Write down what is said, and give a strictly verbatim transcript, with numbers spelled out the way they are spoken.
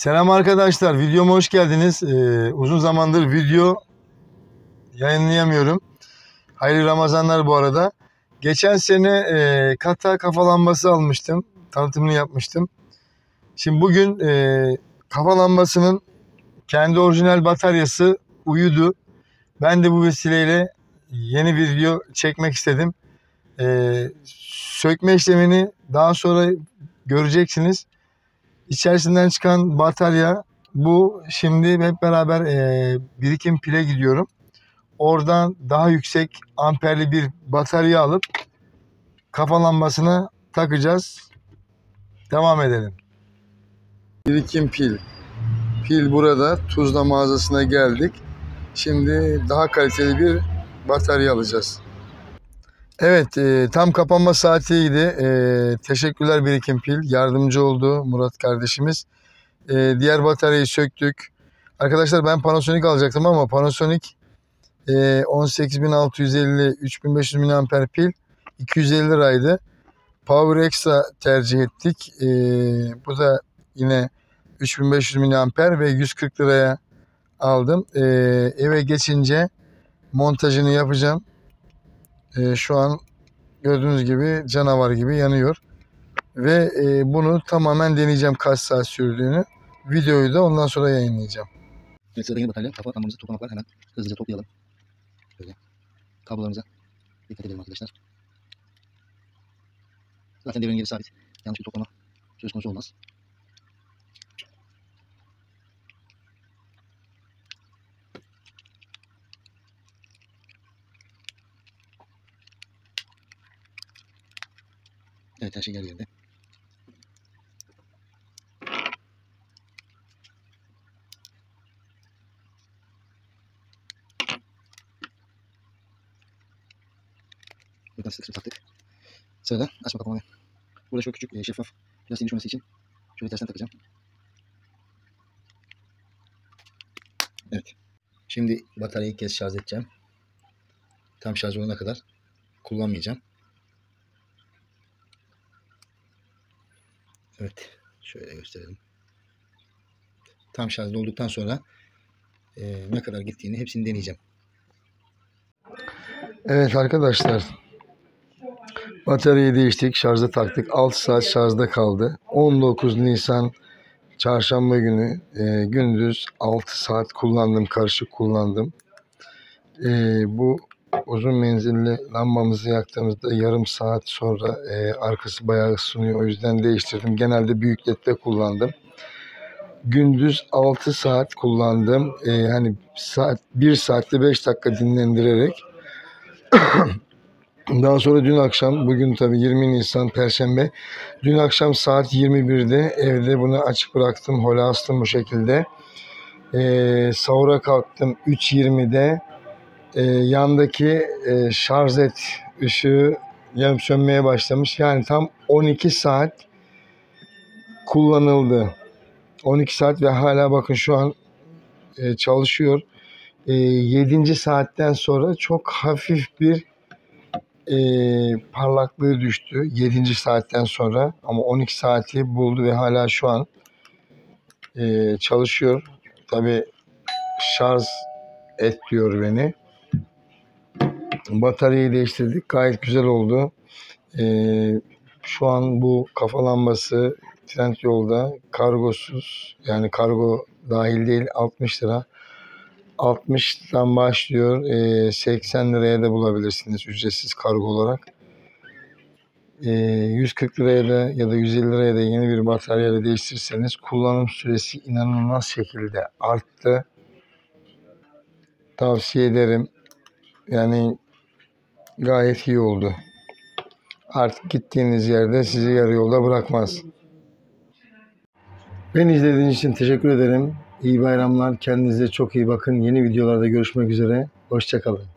Selam arkadaşlar, videoma hoş geldiniz. Ee, uzun zamandır video yayınlayamıyorum. Hayırlı Ramazanlar bu arada. Geçen sene e, kata kafa lambası almıştım. Tanıtımını yapmıştım. Şimdi bugün e, kafa lambasının kendi orijinal bataryası uyudu. Ben de bu vesileyle yeni bir video çekmek istedim. E, sökme işlemini daha sonra göreceksiniz. İçerisinden çıkan batarya bu. Şimdi hep beraber e, birikim pile gidiyorum. Oradan daha yüksek amperli bir batarya alıp kafa lambasına takacağız. Devam edelim. Birikim pil. Pil burada. Tuzla mağazasına geldik. Şimdi daha kaliteli bir batarya alacağız. Evet, e, tam kapanma saatiydi. E, teşekkürler Birikim Pil. Yardımcı oldu Murat kardeşimiz. E, diğer bataryayı söktük. Arkadaşlar ben Panasonic alacaktım ama Panasonic e, on sekiz bin altı yüz elli üç bin beş yüz miliamper pil iki yüz elli liraydı. Power Extra tercih ettik. E, bu da yine üç bin beş yüz miliamper ve yüz kırk liraya aldım. E, eve geçince montajını yapacağım. E, şu an gördüğünüz gibi canavar gibi yanıyor. Ve e, bunu tamamen deneyeceğim kaç saat sürdüğünü. Videoyu da ondan sonra yayınlayacağım. Evet, sıradaki batarya kafa lambamızı toplamak var. Hemen hızlıca toplayalım. Böyle kablolarımıza dikkat edelim arkadaşlar. Zaten devrenin geri sabit. Yanlış bir toplama söz konusu olmaz. Evet, her şey yer yerinde. Buradan sıkı sıkı taktık. Sırada açma kapama. Burada şöyle küçük e, şeffaf plastiğin düşmesi için şöyle tersten takacağım. Evet. Şimdi bataryayı ilk kez şarj edeceğim. Tam şarj olana kadar kullanmayacağım. Evet. Şöyle gösterelim. Tam şarjlı olduktan sonra e, ne kadar gittiğini hepsini deneyeceğim. Evet arkadaşlar. Bataryayı değiştik. Şarja taktık. altı saat şarjda kaldı. on dokuz Nisan Çarşamba günü e, gündüz altı saat kullandım. Karışık kullandım. E, bu uzun menzilli lambamızı yaktığımızda yarım saat sonra e, arkası bayağı ısınıyor. O yüzden değiştirdim. Genelde büyük ledde kullandım. Gündüz altı saat kullandım. E, hani saat bir saatte beş dakika dinlendirerek. Daha sonra dün akşam, bugün tabii yirmi Nisan Perşembe. Dün akşam saat yirmi birde evde bunu açık bıraktım. Hole astım bu şekilde. Ee, sahura kalktım üç yirmide. Ee, yandaki e, şarj et ışığı yanıp sönmeye başlamış. Yani tam on iki saat kullanıldı. on iki saat ve hala bakın şu an e, çalışıyor. E, yedinci saatten sonra çok hafif bir E, parlaklığı düştü yedinci saatten sonra ama on iki saati buldu ve hala şu an e, çalışıyor. Tabi şarj et diyor beni. Bataryayı değiştirdik, gayet güzel oldu. E, şu an bu kafa lambası Trendyol'da kargosuz, yani kargo dahil değil, altmış lira. altmıştan başlıyor. E, seksen liraya da bulabilirsiniz ücretsiz kargo olarak. E, yüz kırk liraya da ya da yüz elli liraya da yeni bir bataryayla değiştirirseniz kullanım süresi inanılmaz şekilde arttı. Tavsiye ederim. Yani gayet iyi oldu. Artık gittiğiniz yerde sizi yarı yolda bırakmaz. Beni izlediğiniz için teşekkür ederim. İyi bayramlar. Kendinize çok iyi bakın. Yeni videolarda görüşmek üzere. Hoşça kalın.